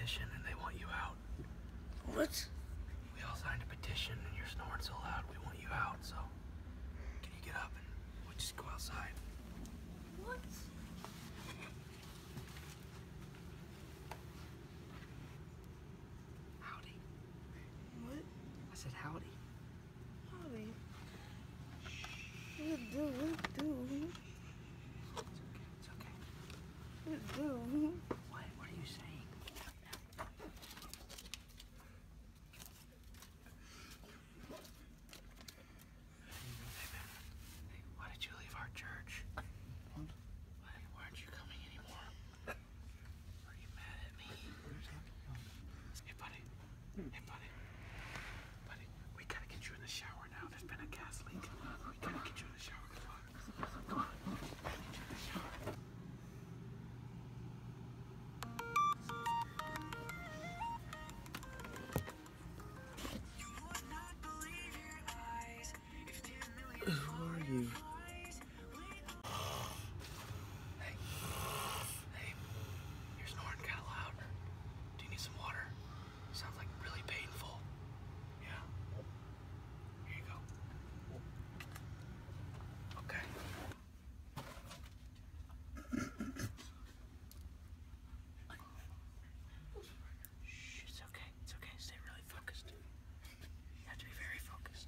petition and they want you out. What? We all signed a petition and you're snoring so loud. We want you out, so can you get up and we'll just go outside? What? Howdy. What? I said howdy. Howdy. What do? It's okay. What do? What are you saying? Hey man, hey, why did you leave our church? What? Why aren't you coming anymore? Are you mad at me? Hey buddy, buddy, we gotta get you in the shower now. There's been a gas leak. We gotta get you in the shower. Come on. Get you in the shower. Who are you? Hey, you're snoring kind of loud. Do you need some water? Sounds like really painful. Yeah. Here you go. Okay. Shh, it's okay. It's okay. Stay really focused. You have to be very focused.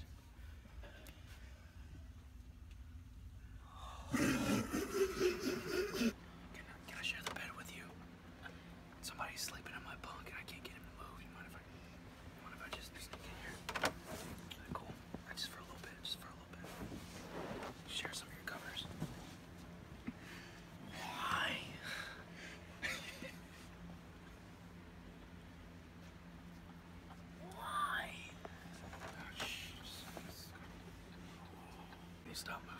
Can I share the bed with you? Somebody's sleeping in my bunk and I can't get him to move. You mind if I just sneak in here? Cool. Just for a little bit. Share some of your covers. Why? Why? Shh. Stop moving.